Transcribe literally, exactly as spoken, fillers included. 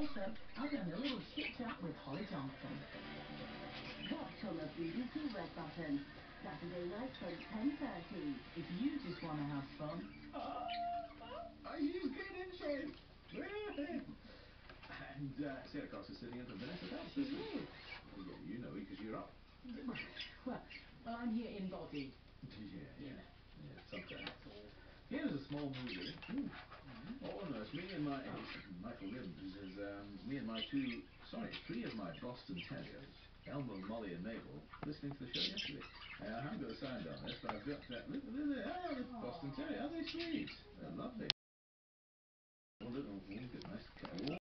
Also, I'll be having a little chit-chat with Holly Johnson. Watch on the B B C Red Button. Saturday night from ten thirty. If you just want to have fun. Oh, he's good, isn't she? And uh, Sarah Cox is sitting in for Vanessa Bell. She is. Well, yeah, you know, because you're up. Well, well, I'm here in body. Yeah, yeah, yeah, something. That's all. Here's a small movie. Ooh. Oh no, it's me and my Michael Gibbs is um, me and my two, sorry, three of my Boston Terriers, Elmo, Molly, and Mabel, listening to the show yesterday. Uh, I haven't got a sound on this, but I've got that. Look, look, look, oh, the Boston Terrier. Are they sweet? They're lovely. Oh, look, oh, look, nice.